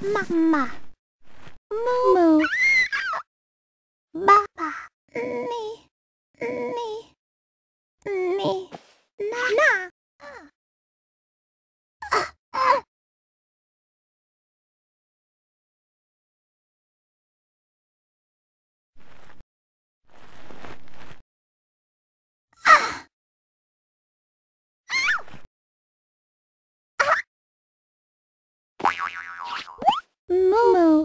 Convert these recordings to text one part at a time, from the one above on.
Mama, moo, Baba, ni, na. Moo,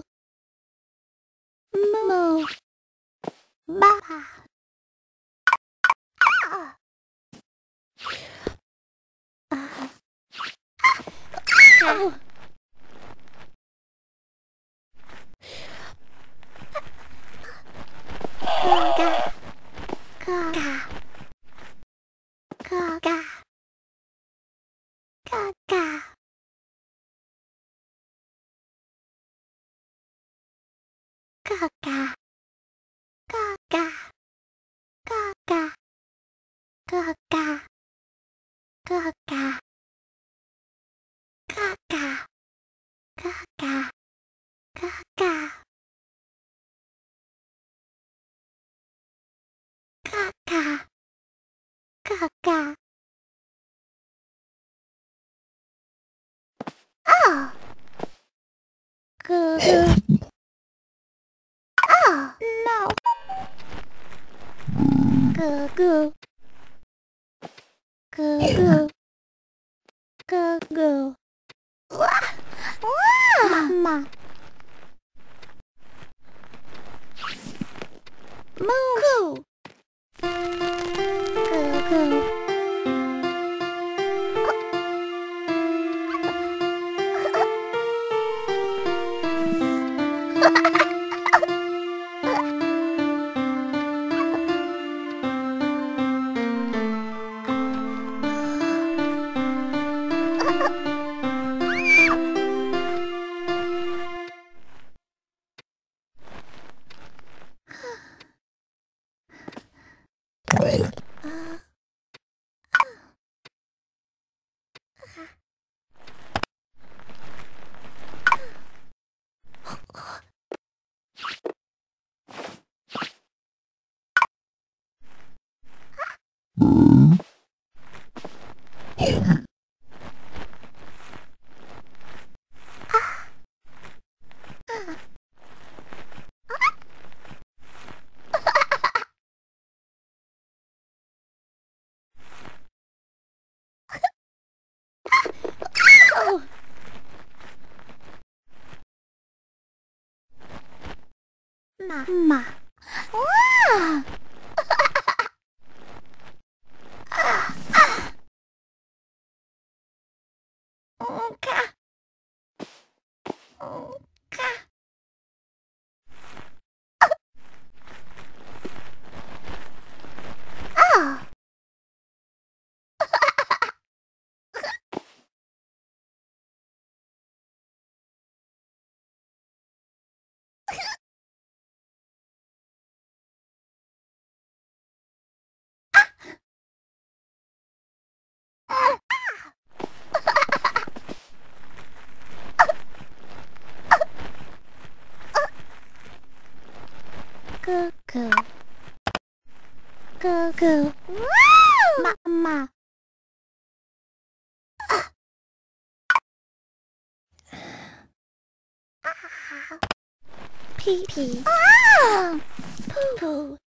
Baba. Oh. Oh. Oh, no. Goo. Mama. Moo. Goo. Oh. Mama. Wow. Okay. Oh. Goo. Mama. Pee. Poo.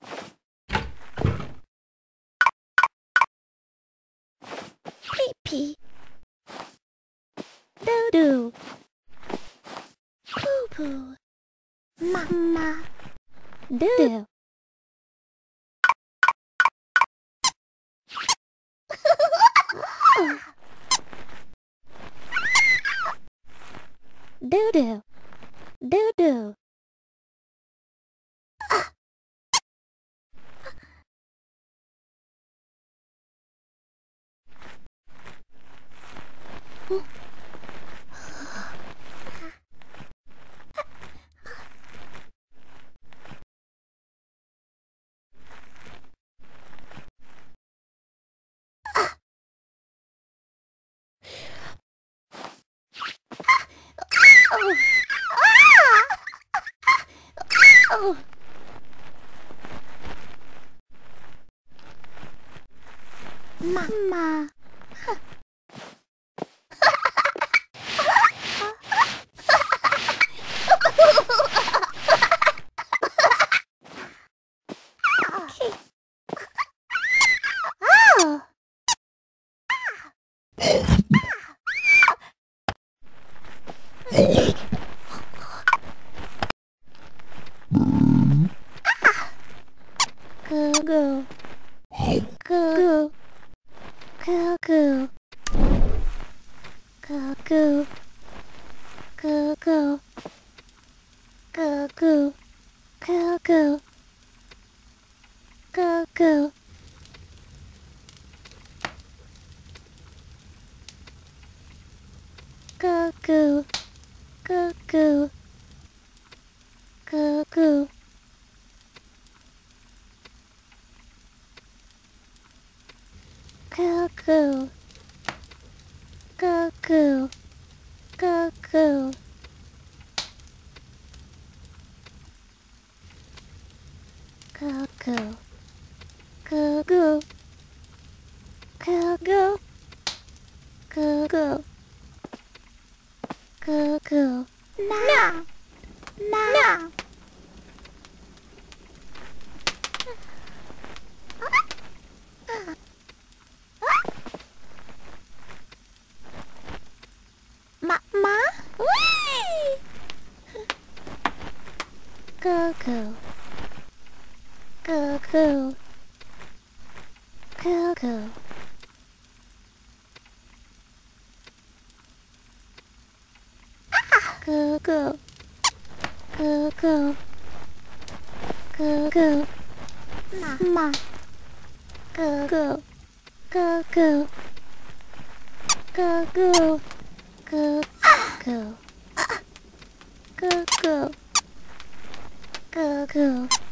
Pee. Doo. Poo. Mama. Doo. Doo. Oh. Oh! Mama. Oh! Goo goo. Goo goo. Goo goo. Goo goo. Goo goo. Goo goo. Goo goo. Goo goo. Goo goo. Goo goo. Goo goo. Goo goo. Goo goo. Goo goo. Goo goo. Goo goo. Goo goo. Goo goo. No. No. Ma? Whee! Goo goo. Goo goo. Goo goo. Goo goo. Goo goo. Goo goo. Ma. Goo goo. Goo goo. Goo goo. Goo goo. Goo goo. Goo goo.